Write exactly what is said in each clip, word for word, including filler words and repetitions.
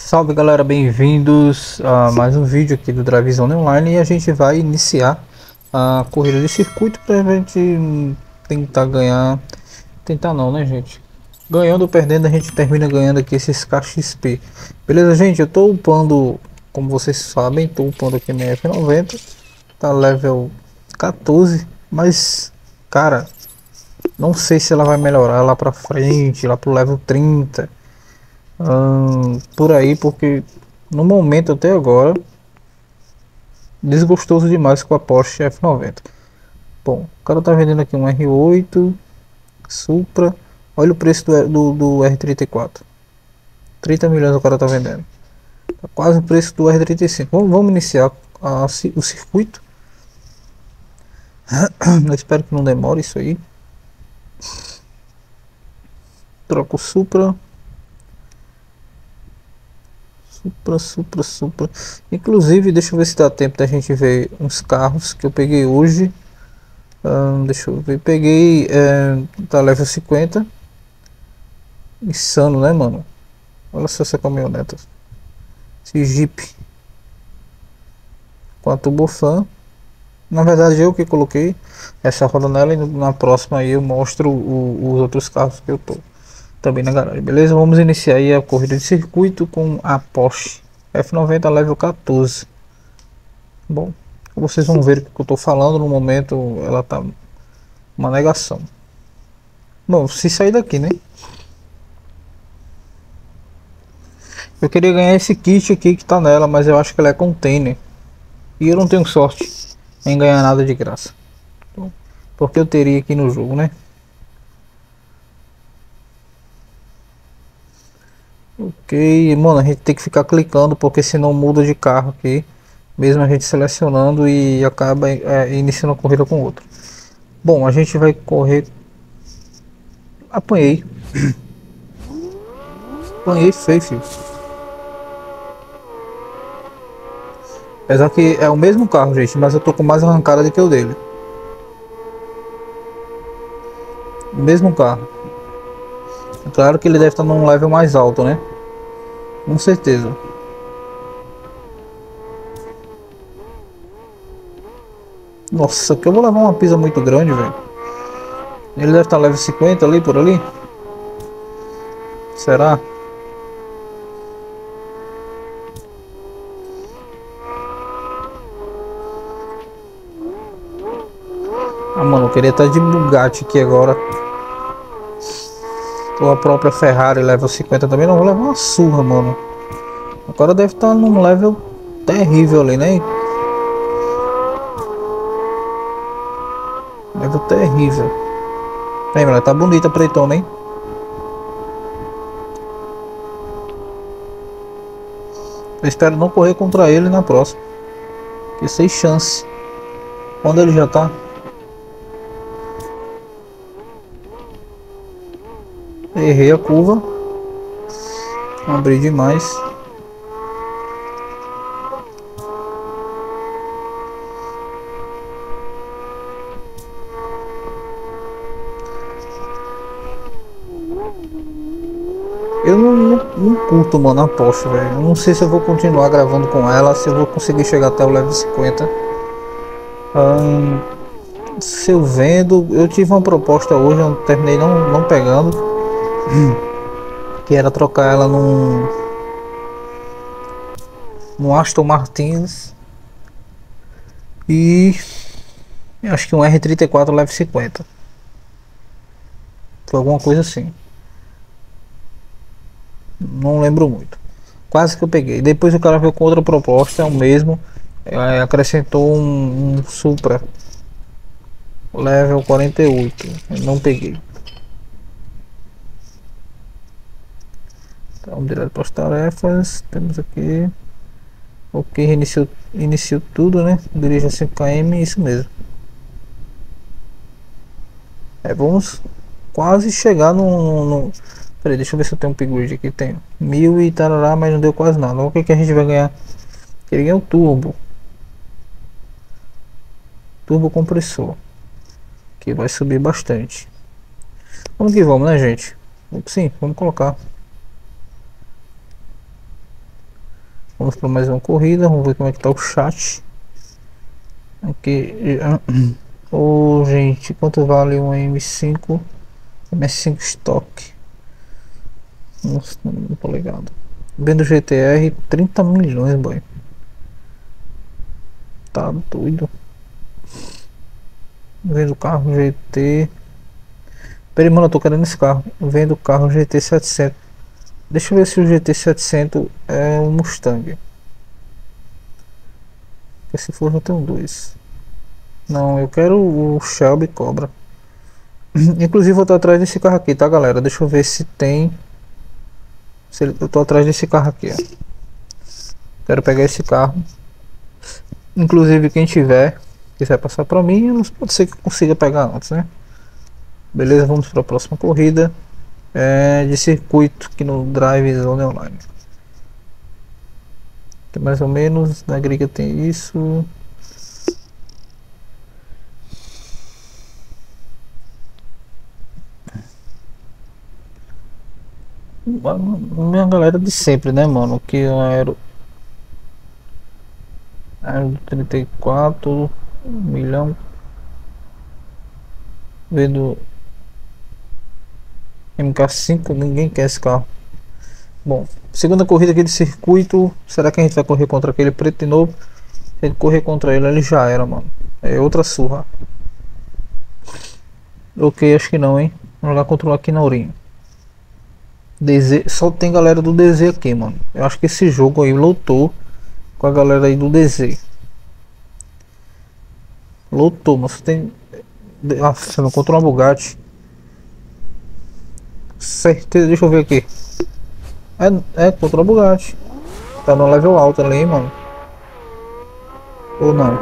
Salve galera, bem-vindos a mais um vídeo aqui do Drive Zone Online e a gente vai iniciar a corrida de circuito para a gente tentar ganhar, tentar não né gente, ganhando ou perdendo a gente termina ganhando aqui esses K X P, beleza gente? Eu tô upando, como vocês sabem, tô upando aqui minha F noventa, tá level quatorze, mas cara, não sei se ela vai melhorar lá pra frente, lá pro level trinta. Hum, por aí, porque no momento até agora desgostoso demais com a Porsche F noventa. Bom, o cara tá vendendo aqui um R oito Supra. Olha o preço do, do, do R trinta e quatro, trinta milhões o cara tá vendendo, tá quase o preço do R trinta e cinco. Vamos, vamos iniciar a, o circuito. Eu espero que não demore isso aí. Troca o Supra. Supra, Supra, Supra. Inclusive, deixa eu ver se dá tempo da gente ver uns carros que eu peguei hoje. Hum, deixa eu ver. Peguei é, da level cinquenta. Insano, né, mano? Olha só essa caminhoneta. Esse Jeep com a turbofan. Na verdade, eu que coloquei essa roda nela e na próxima aí eu mostro o, os outros carros que eu tô também na garagem, beleza? Vamos iniciar aí a corrida de circuito com a Porsche F noventa level quatorze. Bom, vocês vão ver o que eu tô falando no momento, ela tá uma negação. Bom, se sair daqui, né? Eu queria ganhar esse kit aqui que tá nela, mas eu acho que ela é container. E eu não tenho sorte em ganhar nada de graça. Porque eu teria aqui no jogo, né? Ok, mano, a gente tem que ficar clicando porque senão muda de carro aqui, mesmo a gente selecionando e acaba é, iniciando a corrida com outro. Bom, a gente vai correr. Apanhei. Apanhei feio, filho. Apesar que é o mesmo carro, gente, mas eu tô com mais arrancada do que o dele. O mesmo carro. É claro que ele deve estar num level mais alto, né? Com certeza. Nossa, que eu vou levar uma pisa muito grande, velho. Ele deve estar level cinquenta ali, por ali. Será? Ah, mano, eu queria estar de Bugatti aqui agora. Ou a própria Ferrari level cinquenta também. Não vou levar uma surra, mano. Agora deve estar num level terrível ali, né? Level terrível. Lembra, tá bonita a pretona, hein? Eu espero não correr contra ele na próxima. Porque sem chance. Onde ele já tá? Errei a curva. Abri demais. Eu não, não, não curto, mano, a Porsche, velho. Eu não sei se eu vou continuar gravando com ela, se eu vou conseguir chegar até o level cinquenta. Hum, se eu vendo, eu tive uma proposta hoje, eu terminei não, não pegando. Que era trocar ela num, num Aston Martins. E acho que um R trinta e quatro level cinquenta. Foi alguma coisa assim. Não lembro muito. Quase que eu peguei. Depois o cara veio com outra proposta, é o mesmo. É, acrescentou um, um Supra level quarenta e oito. Eu não peguei. Então, direto para as tarefas. Temos aqui. Ok, iniciou, iniciou tudo, né? Dirija cinco quilômetros, isso mesmo. É, vamos quase chegar no, no... Peraí, deixa eu ver se eu tenho um upgrade aqui. Tenho mil e tarará, mas não deu quase nada. O que, que a gente vai ganhar? Ele ganha o turbo. Turbo compressor. Que vai subir bastante. Vamos que vamos, né, gente? Sim, vamos colocar. Vamos para mais uma corrida, vamos ver como é que tá o chat. Aqui. Ô, oh, gente, quanto vale um M cinco? M S cinco estoque. Nossa, não tô ligado. Vendo G T R, trinta milhões, boy. Tá doido. Vendo carro G T. Peraí, mano, eu tô querendo esse carro. Vendo carro G T setecentos. Deixa eu ver se o G T setecentos é um Mustang. Porque se for, já tenho dois. Não, eu quero o Shelby Cobra. Inclusive, eu tô atrás desse carro aqui, tá, galera? Deixa eu ver se tem. Se ele... Eu tô atrás desse carro aqui, ó. Quero pegar esse carro. Inclusive, quem tiver, quiser passar pra mim, pode ser que eu consiga pegar antes, né? Beleza, vamos para a próxima corrida. É de circuito aqui no Drive Zone Online. Que mais ou menos na gringa tem isso. Minha galera de sempre, né, mano? Que eu era trinta e quatro milhão. Vendo M K cinco, ninguém quer esse carro. Bom, segunda corrida aqui de circuito. Será que a gente vai correr contra aquele preto de novo? Se a gente correr contra ele, ele já era, mano. É outra surra. Ok, acho que não, hein? Vamos lá contra o Aquinaurinho. D Z, só tem galera do D Z aqui, mano. Eu acho que esse jogo aí lotou com a galera aí do D Z. Lotou, mas tem. Ah, você não contra uma Bugatti. Certeza, deixa eu ver aqui. É, é contra a Bugatti. Tá no level alto ali, mano. Ou não?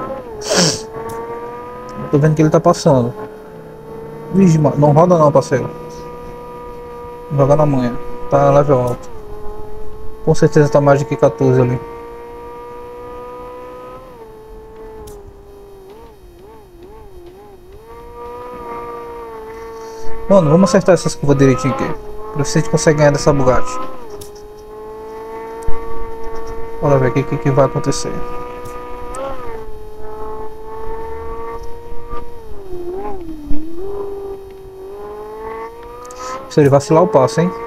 Tô vendo que ele tá passando. Vixe, mano, não roda não, parceiro. Joga na manhã. Tá level alto. Com certeza tá mais de que quatorze ali. Mano, vamos acertar essas curvas direitinho aqui. Pra ver se a gente consegue ganhar dessa Bugatti. Bora ver o que, que, que vai acontecer. Se ele vacilar, eu passo, hein?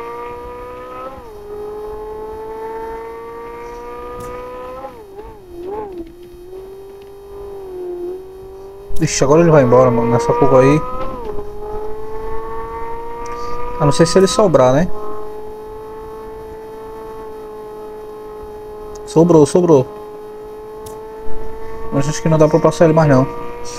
Ixi, agora ele vai embora, mano, nessa curva aí. A não ser se ele sobrar, né? Sobrou, sobrou. Mas acho que não dá pra passar ele mais não.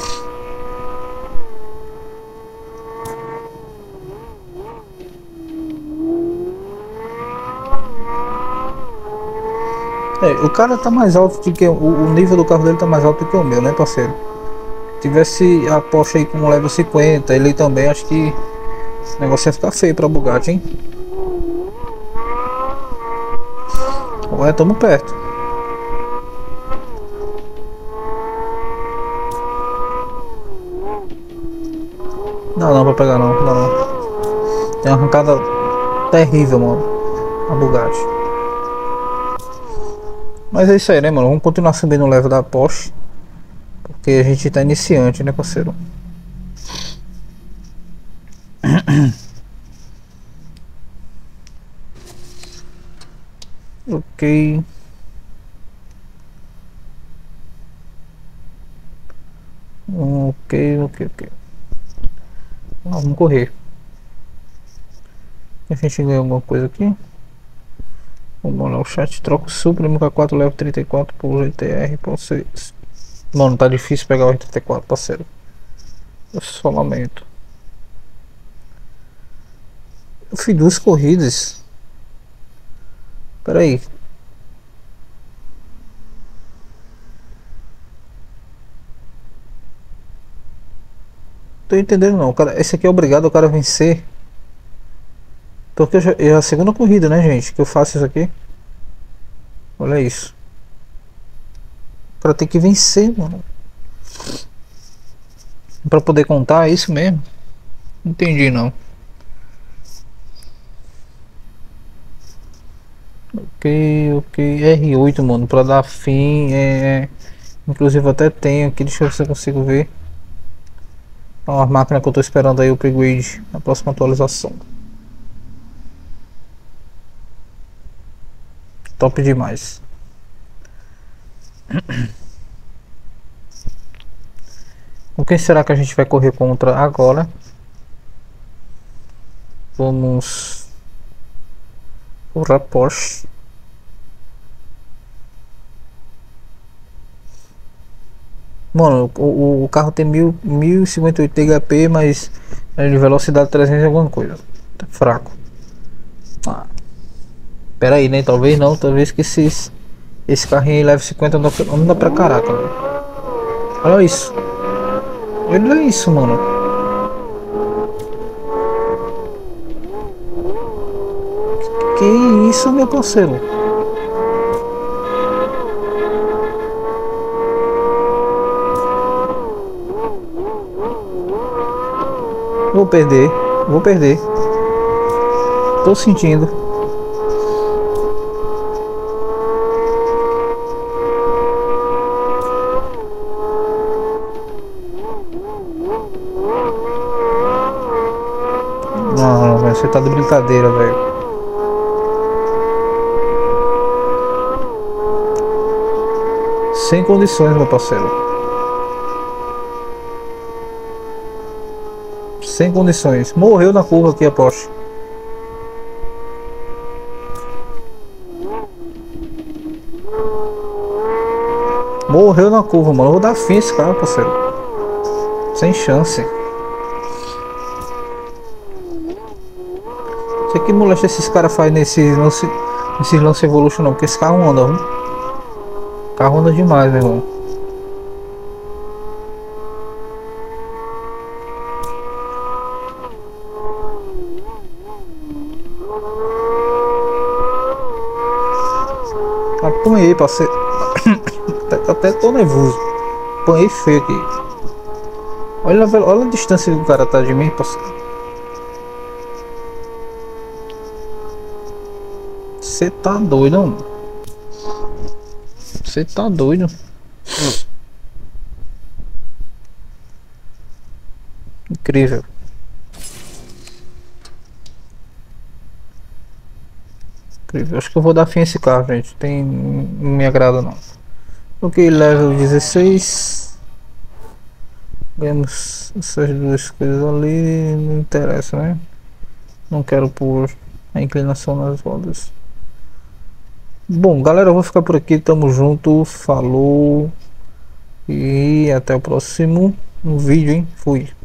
É, o cara tá mais alto do que o, o nível do carro dele tá mais alto do que o meu, né, parceiro? Se tivesse a Porsche aí com um level cinquenta, ele também, acho que o negócio ia ficar feio pra Bugatti, hein? Ué, tamo perto. Não, não, pra pegar não, não, não. Tem uma arrancada terrível, mano, a Bugatti. Mas é isso aí, né, mano? Vamos continuar subindo o level da Porsche. Porque a gente tá iniciante, né, parceiro? Ok. Ok, ok, ok. Vamos correr. A gente ganhou alguma coisa aqui. Vamos lá, o chat troca o Supra M K quatro Level trinta e quatro por G T R por seis. Mano, tá difícil pegar o R trinta e quatro, parceiro. Eu só lamento. Eu fiz duas corridas. Pera aí. Tô entendendo não, cara. Esse aqui é obrigado o cara a vencer. Porque eu já, é a segunda corrida, né, gente, que eu faço isso aqui. Olha isso. O cara tem que vencer, mano. Pra poder contar, é isso mesmo? Entendi não. Ok, ok. R oito, mano, pra dar fim. É... Inclusive até tenho aqui, deixa eu ver se eu consigo ver. É uma máquina que eu tô esperando aí o upgrade na próxima atualização. Top demais. Com quem será que a gente vai correr contra agora? Vamos por a Porsche. Mano, o, o, o carro tem mil, mil e cinquenta e oito de H P, mas é de velocidade trezentos e alguma coisa. Tá fraco. Ah, pera aí, né? Talvez não, talvez que esses, esse carrinho aí leve cinquenta anda, anda pra caraca, mano. Olha isso. Olha isso, mano. Que isso, meu parceiro? Vou perder, vou perder. Tô sentindo. Não, velho, você tá de brincadeira, velho. Sem condições, meu parceiro. Sem condições. Morreu na curva aqui a Porsche. Morreu na curva, mano. Eu vou dar fim a esse carro, parceiro. Sem chance. Não sei que molesta esses caras fazem nesse lance, nesse lance Evolution não, porque esse carro anda, viu? O carro anda demais, meu irmão. Apanhei, parceiro. até, até tô nervoso. Apanhei feio aqui. Olha, olha a distância que o cara tá de mim, parceiro. Você tá doido, não? Você tá doido? Incrível. Incrível. Acho que eu vou dar fim a esse carro, gente. Tem, não me agrada não. Ok, level dezesseis. Ganhamos essas duas coisas ali. Não interessa, né? Não quero pôr a inclinação nas rodas. Bom, galera, eu vou ficar por aqui. Tamo junto. Falou. E até o próximo vídeo, hein? Fui.